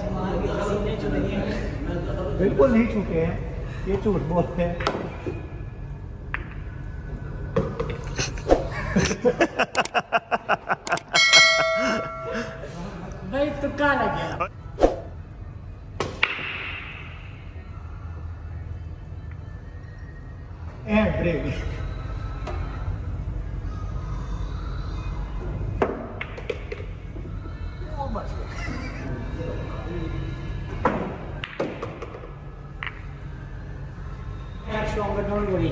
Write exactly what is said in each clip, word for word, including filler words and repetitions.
बिल्कुल नहीं छूटे हैं, ये झूठ बोलते हैं। भाई तुक्का लग गया। A break stronger, don't worry.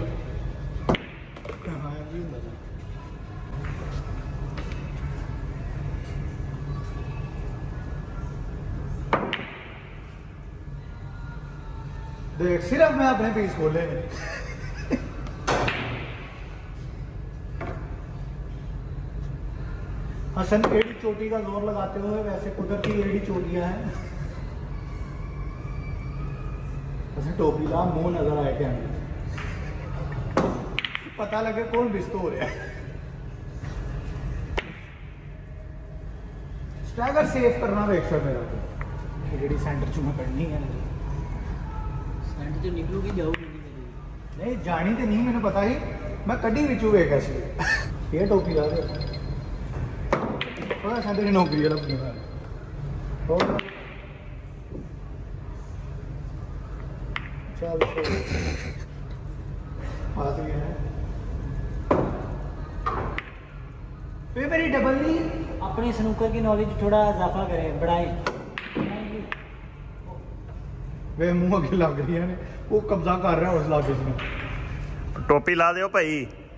देख सिर्फ मैं अपने पीस खोले में हसन एड़ी चोटी का जोर लगाते हुए वैसे कुदरती एड़ी चोटियां हैं। हसन टोपी ला मुंह नजर आए क्या पता लगे कौन बिस्तो हो रहा है। स्टैगर सेव करना वेख सर मेरा तो जेडी सेंटर चू मैं करनी है सेंटर तो निकलूगी जाऊगी नहीं जानी तो नहीं मैंने पता ही मैं कड़ी विचू वे कैसे ये टोपी ला दे थोड़ा सेंटर की नौकरी वाला अपनी और चल पास गया है वे मेरी डबल नहीं अपनी स्नूकर की नॉलेज थोड़ा इजाफा करें बढ़ाएं। वे मुंह अगे लग रही है वो कब्जा कर रहा है उस लागे में। टोपी ला दो भाई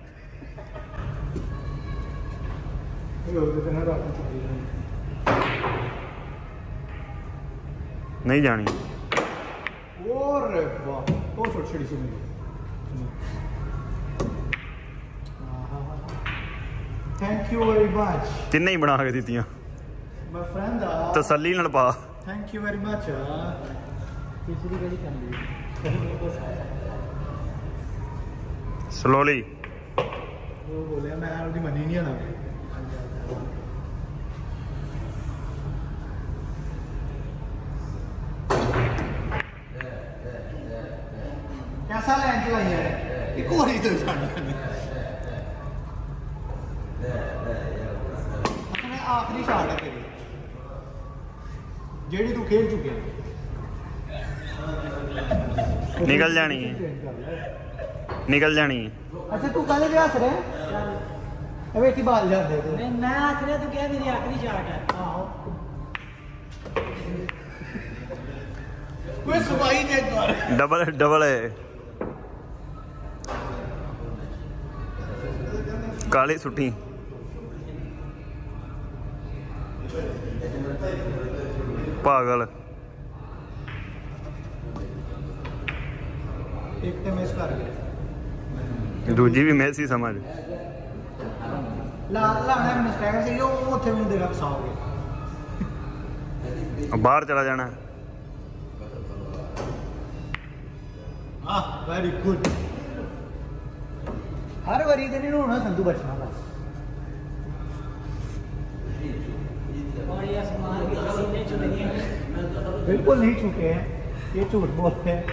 नहीं जानी और वाह तो छोटी छोटी सी थैंक यू वेरी मच तिन्ने ही बना के दित्तियां माय फ्रेंड तसल्ली नाल पा थैंक यू वेरी मच तीसरी गली कर ली स्लोली वो बोले मैं उसकी मनी नहीं आना कैसा लाइन चलाई है एक और ही तो जाना आखिरी शॉट है तेरी जेडी तू खेल चुके हैं निकल जानी है निकल जानी है। अच्छा तू कहने पे हंस रहे अबे इतनी बाल जा दे मैं मैं हंस रहा तो क्या मेरी आखिरी शॉट है। आओ कोई सुबाई चेक कर डबल डबल है काली सुट्टी पागल एक तो मिस कर गया दूजी भी मैसी समझ ला लाना है स्टैगर से यो उथे में देना फसाओगे बाहर चला जाना हां वेरी गुड हर बारी ते नहीं होना संधू बचना बस और ये आसमान के सीने चुने हैं बिल्कुल नहीं छूटे हैं ये झूठ बोलते हैं।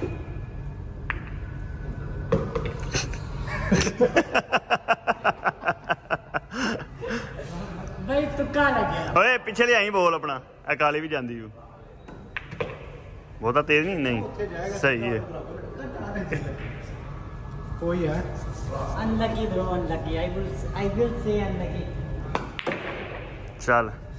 भाई तुक्का लग गया। ओए पिछले आई बोल अपना अकाली भी जाती हूँ बहुता तेज नहीं नहीं सही है कोई है unlucky bro unlucky I will I will say unlucky चल